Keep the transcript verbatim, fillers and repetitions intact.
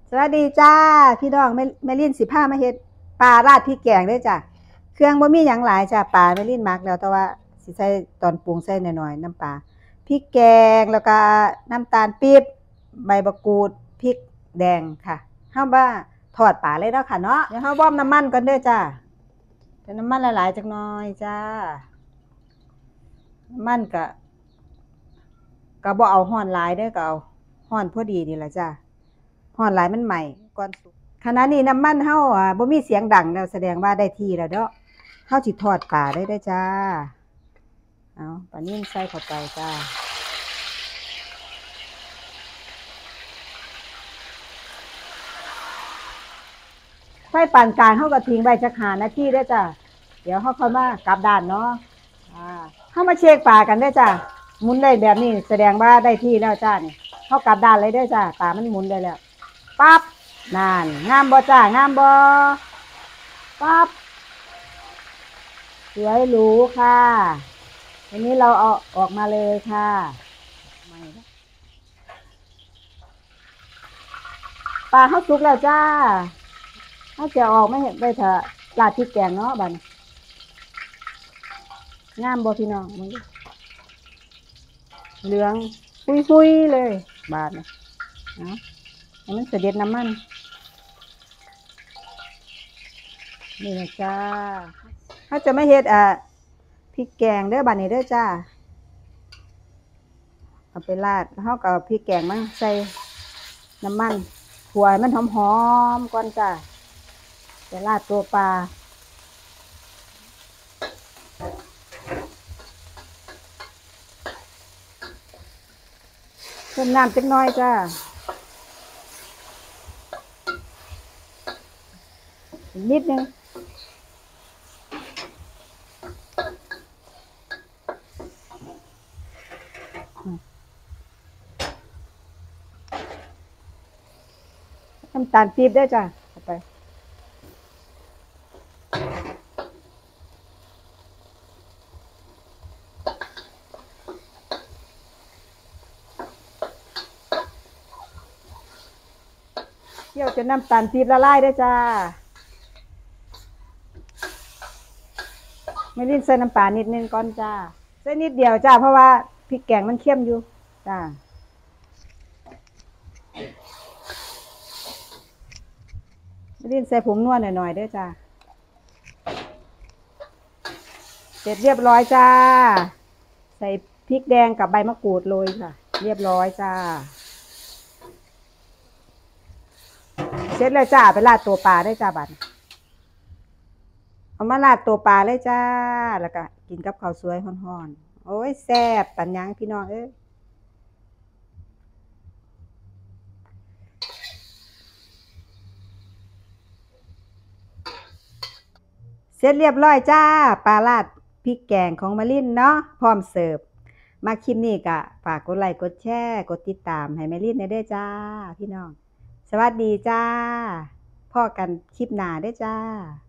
สวัสดีจ้าพี่น้องแม่แม่ลิ้นสิพามาเฮ็ดปลาราดพริกแกงเด้อจ้ะเครื่องบ่มีหยังหลายจ้ะปลาแม่ลิ้นมักแล้วแต่ว่าสิใส่ตอนปรุงใส่น้อยๆน้ำปลาพริกแกงแล้วก็น้ำตาลปี๊บใบมะกรูดพริกแดงค่ะเฮามาทอดปลาเลยเนาะค่ะเนาะเดี๋ยวเฮาบ่มน้ำมันก่อนเด้อจ้าแต่น้ำมันหลายๆจักหน่อยจ้าน้ำมันก็ก็บ่เอาร้อนหลายเด้อก็เอาร้อนพอดีนี่ล่ะจ้าร้อนหลายมันไหม้ก่อนสุก ขณะนี้น้ำมันเฮาอ่ะบ่มีเสียงดังแล้วแสดงว่าได้ที่แล้วเด้อเฮาสิทอดปลาได้เด้อจ้าเอาปลานิ่มใส่เข้าไปจ้าไฟปานกลางเฮาก็ทิ้งไว้จักห้านาทีเด้อจ้าเดี๋ยวเฮาค่อยมากลับด้านเนาะอ่าเฮามาเช็คปลากันเด้อจ้าหมุนได้แบบนี้แสดงว่าได้ที่แล้วจ้านี่เฮากลับด้านเลยเด้อจ้าปลามันหมุนได้แล้วปั๊บนั่นงามบ่จ้างามบ่ปั๊บ สวยหรูค่ะทีนี้เราเอาออกมาเลยค่ะปลาเขาสุกแล้วจ้าเขาจะออกไม่เห็นได้เถอะลาดพริกแกงเนาะบัดงามบ่พี่น้องมึงเหลืองฟุยๆเลยบาดนะเนาะให้มันเสด็จน้ำมันนี่นะจ้าเขาจะไม่เฮ็ดอ่ะพริกแกงเด้อบัดนี้เด้อจ้าเอาไปราดเขาก็เอาพริกแกงมาใส่น้ำมันขัวให้มันหอมๆก่อนจ้าจะราดตัวปลาเพิ่มน้ำจักหน่อยจ้านิดนึงน้ำตาลปี๊บได้จ้ะเข้าไปเคี่ยวจนน้ำตาลปี๊บละลายได้จ้าไม่ได้ใส่น้ำปลานิดนึงก่อนจ้าใส่นิดเดียวจ้าเพราะว่าพริกแกงมันเค็มอยู่จ้าไม่ได้ใส่ผงนัวหน่อยๆด้วยจ้าเสร็จเรียบร้อยจ้าใส่พริกแดงกับใบมะกรูดโรยค่ะเรียบร้อยจ้าเสร็จแล้วจ้าไปราดตัวปลาได้จ้าบัดเอามาราดตัวปลาเลยจ้าแล้วก็กินกับข้าวสวยฮ้อนๆโอ้ยแซ่บปัญญังพี่น้องเอ้ยเสร็จเรียบร้อยจ้าปลาราดพริกแกงของมะลินเนาะพร้อมเสิร์ฟมาคลิปนี้ก็ฝากกดไลค์กดแชร์กดติดตามให้มะลินได้ด้วยจ้าพี่น้องสวัสดีจ้าพ่อกันคลิปหน้าได้จ้า